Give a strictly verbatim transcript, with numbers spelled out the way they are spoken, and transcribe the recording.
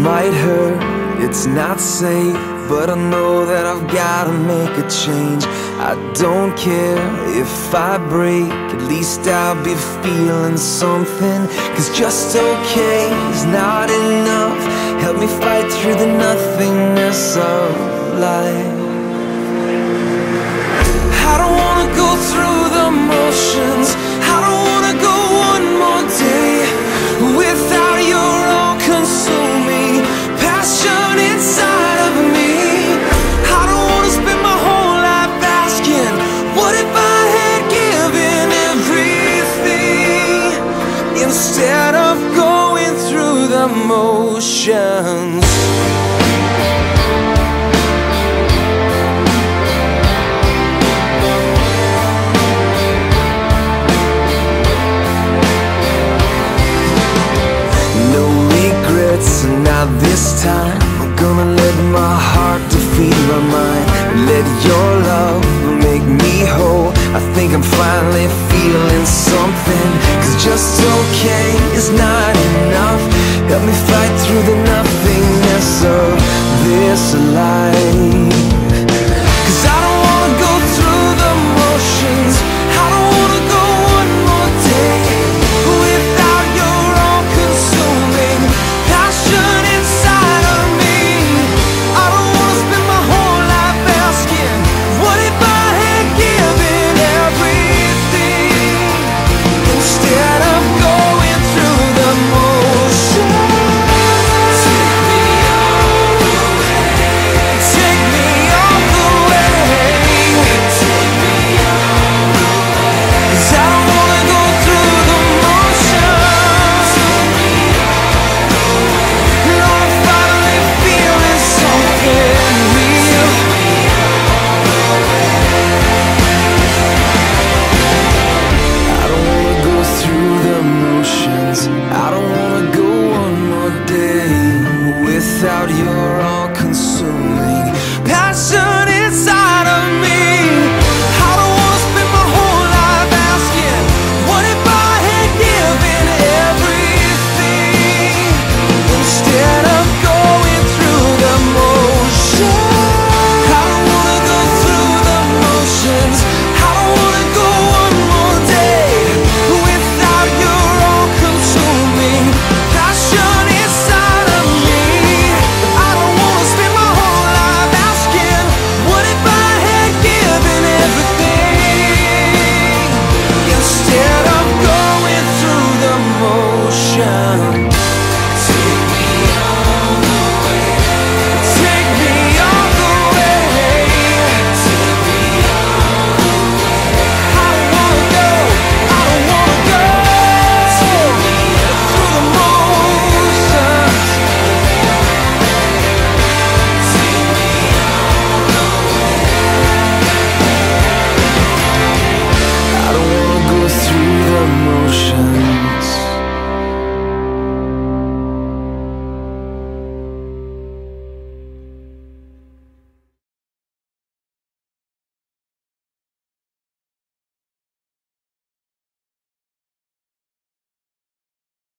might hurt, it's not safe, but I know that I've gotta make a change. I don't care if I break, at least I'll be feeling something. Cause just okay is not enough. Help me fight through the nothingness of life. I don't wanna go through the motions. I don't wanna go one more day without your all-consuming passion inside of me. I don't wanna spend my whole life asking, what if I had given everything instead of going through the motions? Now this time I'm gonna let my heart defeat my mind, let your love make me whole. I think I'm finally feeling something. Cause just okay is not enough. Help me fight through the nothingness of this life.